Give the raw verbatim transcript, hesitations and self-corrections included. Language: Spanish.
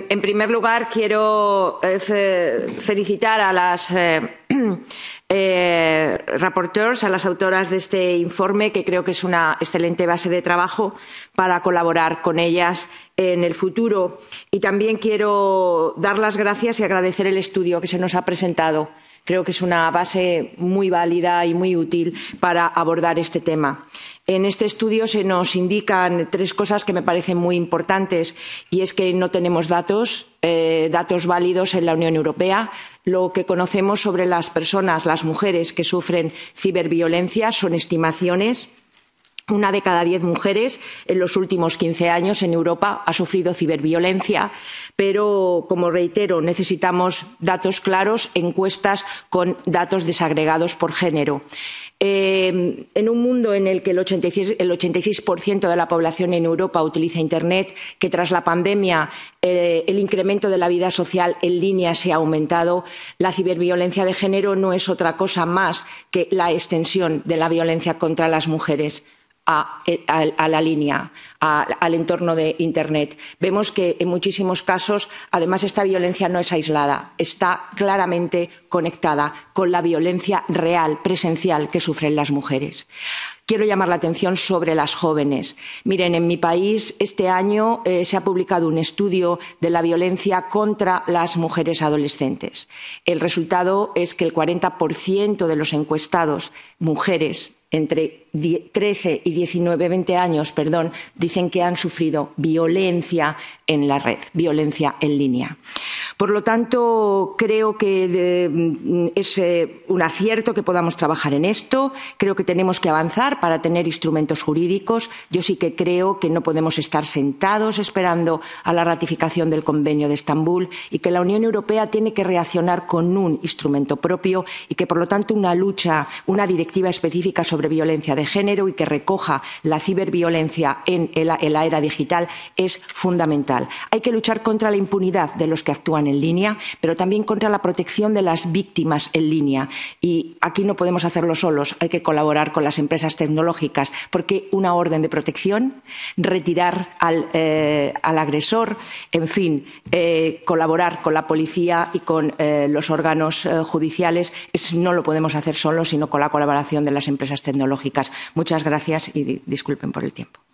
en primer lugar, quiero eh, fe felicitar a las eh, eh, rapporteurs, a las autoras de este informe, que creo que es una excelente base de trabajo para colaborar con ellas en el futuro. Y también quiero dar las gracias y agradecer el estudio que se nos ha presentado. Creo que es una base muy válida y muy útil para abordar este tema. En este estudio se nos indican tres cosas que me parecen muy importantes, y es que no tenemos datos, eh, datos válidos en la Unión Europea. Lo que conocemos sobre las personas, las mujeres que sufren ciberviolencia, son estimaciones. Una de cada diez mujeres en los últimos quince años en Europa ha sufrido ciberviolencia, pero, como reitero, necesitamos datos claros, encuestas con datos desagregados por género. Eh, en un mundo en el que el ochenta y seis, el ochenta y seis por ciento de la población en Europa utiliza Internet, que tras la pandemia eh, el incremento de la vida social en línea se ha aumentado, la ciberviolencia de género no es otra cosa más que la extensión de la violencia contra las mujeres a, a, a la línea, a, al entorno de Internet. Vemos que en muchísimos casos, además, esta violencia no es aislada, está claramente conectada con la violencia real, presencial, que sufren las mujeres. Quiero llamar la atención sobre las jóvenes. Miren, en mi país este año eh, se ha publicado un estudio de la violencia contra las mujeres adolescentes. El resultado es que el cuarenta por ciento de los encuestados, mujeres entre trece y diecinueve, veinte años, perdón, dicen que han sufrido violencia en la red, violencia en línea. Por lo tanto, creo que eh, es eh, un acierto que podamos trabajar en esto. Creo que tenemos que avanzar para tener instrumentos jurídicos. Yo sí que creo que no podemos estar sentados esperando a la ratificación del Convenio de Estambul, y que la Unión Europea tiene que reaccionar con un instrumento propio, y que, por lo tanto, una lucha, una directiva específica sobre violencia de género y que recoja la ciberviolencia en la, en la era digital es fundamental. Hay que luchar contra la impunidad de los que actúan en línea, pero también contra la protección de las víctimas en línea. Y aquí no podemos hacerlo solos, hay que colaborar con las empresas tecnológicas, porque una orden de protección, retirar al, eh, al agresor, en fin, eh, colaborar con la policía y con eh, los órganos eh, judiciales, es, no lo podemos hacer solos, sino con la colaboración de las empresas tecnológicas. Muchas gracias y disculpen por el tiempo.